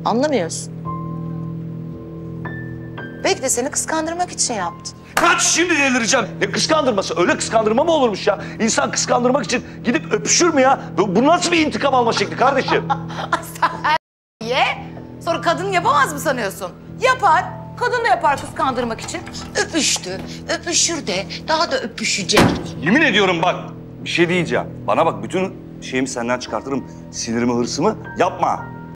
Anlamıyorsun. Belki de seni kıskandırmak için yaptı. Kaç, şimdi delireceğim. Ne kıskandırması? Öyle kıskandırma mı olurmuş ya? İnsan kıskandırmak için gidip öpüşür mü ya? Bu nasıl bir intikam alma şekli kardeşim? Sen ye, sonra kadın yapamaz mı sanıyorsun? Yapar, kadın da yapar kıskandırmak için. Öpüştü, öpüşür de daha da öpüşecek. Yemin ediyorum bak, bir şey diyeceğim. Bana bak, bütün şeyimi senden çıkartırım. Sinirimi, hırsımı yapma.